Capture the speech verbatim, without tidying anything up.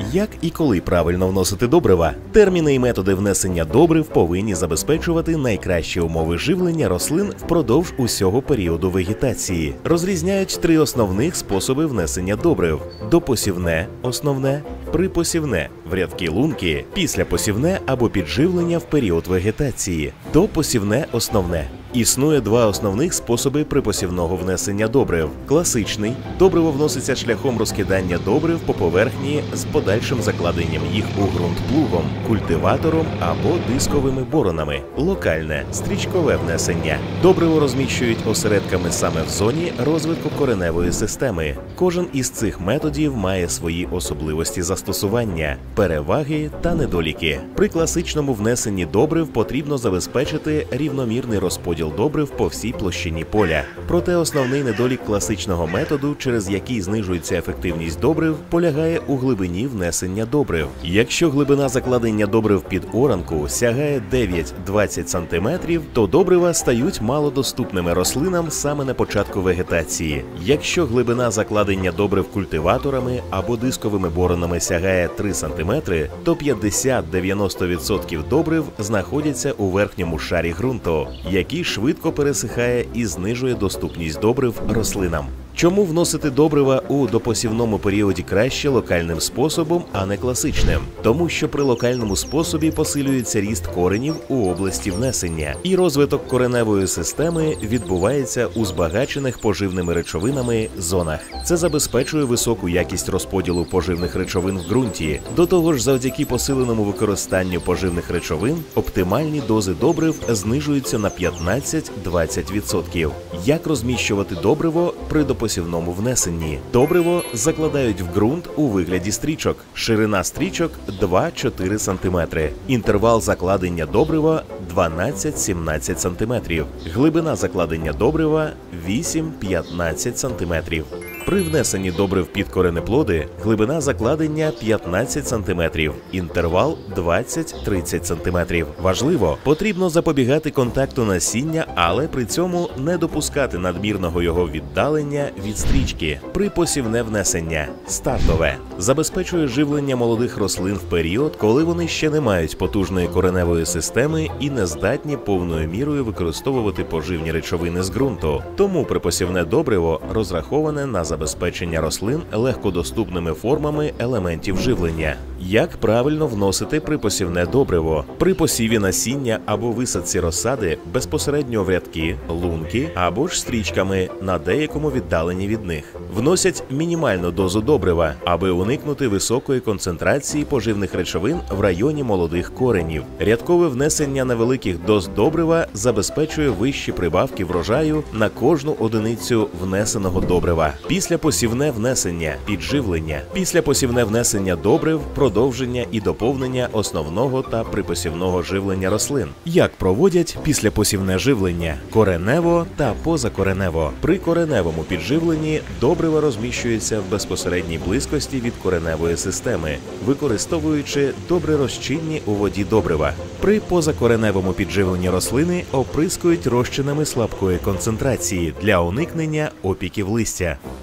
Як і коли правильно вносити добрива? Терміни і методи внесення добрив повинні забезпечувати найкращі умови живлення рослин впродовж усього періоду вегетації. Розрізняють три основних способи внесення добрив: допосівне – основне, припосівне – в рядки лунки, післяпосівне або підживлення в період вегетації, допосівне – основне. Існує два основних способи припосівного внесення добрив. Класичний – добриво вноситься шляхом розкидання добрив по поверхні з подальшим закладенням їх у ґрунт плугом, культиватором або дисковими боронами. Локальне – стрічкове внесення. Добриво розміщують осередками саме в зоні розвитку кореневої системи. Кожен із цих методів має свої особливості застосування, переваги та недоліки. При класичному внесенні добрив потрібно забезпечити рівномірний розподіл добрив по всій площині поля. Проте основний недолік класичного методу, через який знижується ефективність добрив, полягає у глибині внесення добрив. Якщо глибина закладення добрив під оранку сягає дев'ять-двадцять сантиметрів, то добрива стають малодоступними рослинам саме на початку вегетації. Якщо глибина закладення добрив культиваторами або дисковими боронами сягає три сантиметри, то п'ятдесят-дев'яносто відсотків добрив знаходяться у верхньому шарі ґрунту, який швидко пересихає і знижує доступність добрив рослинам. Чому вносити добрива у допосівному періоді краще локальним способом, а не класичним? Тому що при локальному способі посилюється ріст коренів у області внесення, і розвиток кореневої системи відбувається у збагачених поживними речовинами зонах. Це забезпечує високу якість розподілу поживних речовин в ґрунті. До того ж, завдяки посиленому використанню поживних речовин, оптимальні дози добрив знижуються на п'ятнадцять-двадцять відсотків. Як розміщувати добриво при допосівному внесенні? Добриво закладають в ґрунт у вигляді стрічок. Ширина стрічок два-чотири сантиметри. Інтервал закладення добрива дванадцять-сімнадцять сантиметрів. Глибина закладення добрива вісім-п'ятнадцять сантиметрів. При внесенні добрив під коренеплоди глибина закладення п'ятнадцять сантиметрів, інтервал двадцять-тридцять сантиметрів. Важливо, потрібно запобігати контакту насіння, але при цьому не допускати надмірного його віддалення від стрічки. Припосівне внесення – стартове. Забезпечує живлення молодих рослин в період, коли вони ще не мають потужної кореневої системи і не здатні повною мірою використовувати поживні речовини з ґрунту. Тому припосівне добриво розраховане на забезпечення рослин легкодоступними формами елементів живлення. Як правильно вносити припосівне добриво? При посіві насіння або висадці розсади безпосередньо в рядки, лунки або ж стрічками на деякому віддаленні від них. Вносять мінімальну дозу добрива, аби уникнути високої концентрації поживних речовин в районі молодих коренів. Рядкове внесення невеликих доз добрива забезпечує вищі прибавки врожаю на кожну одиницю внесеного добрива. Післяпосівне внесення – підживлення. Післяпосівне внесення добрив – продовження і доповнення основного та припосівного живлення рослин. Як проводять післяпосівне живлення? Коренево та позакоренево. При кореневому підживленні добрива розміщуються в безпосередній близькості від кореневої системи, використовуючи добре розчинні у воді добрива. При позакореневому підживленні рослини оприскують розчинами слабкої концентрації для уникнення опіків листя.